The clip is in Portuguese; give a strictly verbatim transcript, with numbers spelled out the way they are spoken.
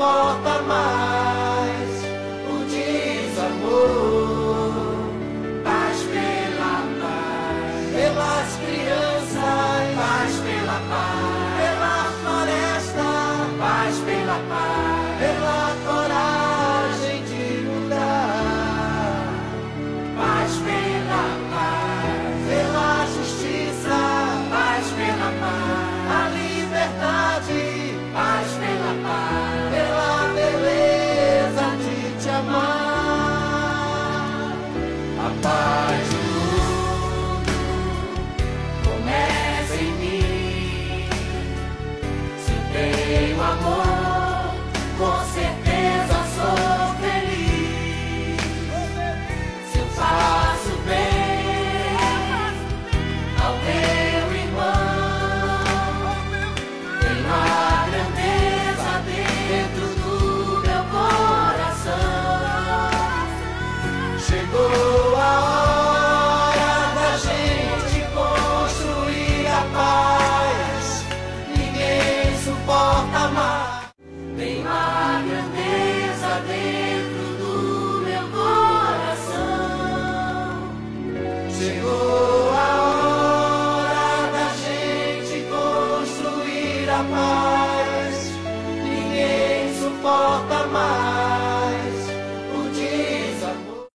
suporta mais o desamor. Paz pela paz, pelas crianças, paz pela paz, pela floresta, paz pela paz, pela coragem de mudar. Paz pela paz, pela justiça, paz pela paz, a liberdade, paz pela paz, pela beleza de te amar. A paz do mundo começa em mim. Se tenho amor, com certeza sou feliz. Se eu faço bem ao meu irmão, tenho a grandeza dentro do meu coração. Chegou a hora da gente construir a paz. Ninguém suporta mais. Tenho a grandeza dentro do meu coração. Chegou